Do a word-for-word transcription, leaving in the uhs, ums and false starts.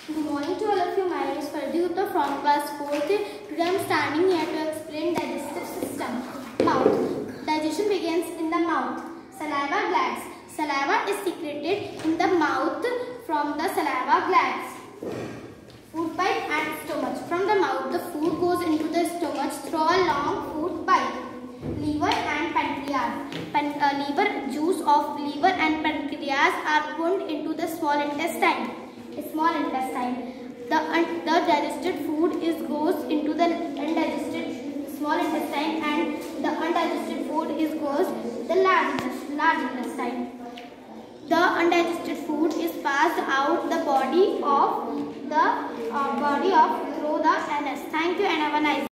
Good morning to all of you. My name is Fardi Gupta from class fourth. Today I am standing here to explain digestive system. Mouth. Digestion begins in the mouth. Saliva glands. Saliva is secreted in the mouth from the saliva glands. Food pipe and stomach. From the mouth, the food goes into the stomach through a long food pipe. Liver and pancreas. Pan uh, liver juice of liver and pancreas are pumped into the small intestine. Small intestine. The, un the digested food is goes into the undigested small intestine, and the undigested food is goes the large, large intestine. The undigested food is passed out the body of the uh, body of through the anus. Thank you and have a nice day.